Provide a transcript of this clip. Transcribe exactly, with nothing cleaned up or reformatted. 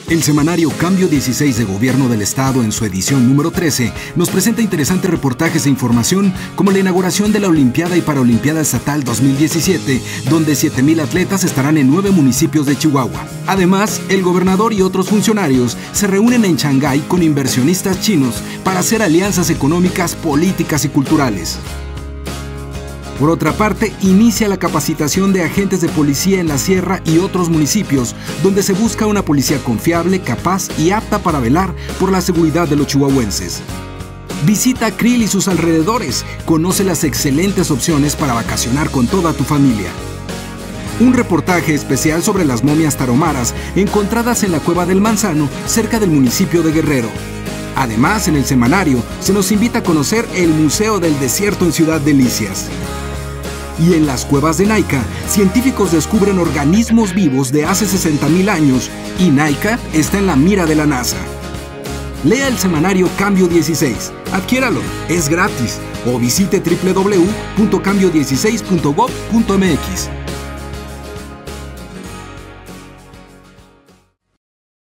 El semanario Cambio dieciséis de Gobierno del Estado, en su edición número trece, nos presenta interesantes reportajes e información como la inauguración de la Olimpiada y Paralimpiada Estatal dos mil diecisiete, donde siete mil atletas estarán en nueve municipios de Chihuahua. Además, el gobernador y otros funcionarios se reúnen en Shanghái con inversionistas chinos para hacer alianzas económicas, políticas y culturales. Por otra parte, inicia la capacitación de agentes de policía en la Sierra y otros municipios, donde se busca una policía confiable, capaz y apta para velar por la seguridad de los chihuahuenses. Visita Krill y sus alrededores, conoce las excelentes opciones para vacacionar con toda tu familia. Un reportaje especial sobre las momias tarahumaras encontradas en la Cueva del Manzano, cerca del municipio de Guerrero. Además, en el semanario se nos invita a conocer el Museo del Desierto en Ciudad Delicias. Y en las cuevas de Naica, científicos descubren organismos vivos de hace sesenta mil años y Naica está en la mira de la NASA. Lea el semanario Cambio dieciséis, adquiéralo, es gratis, o visite doble u doble u doble u punto cambio dieciséis punto gob punto m x.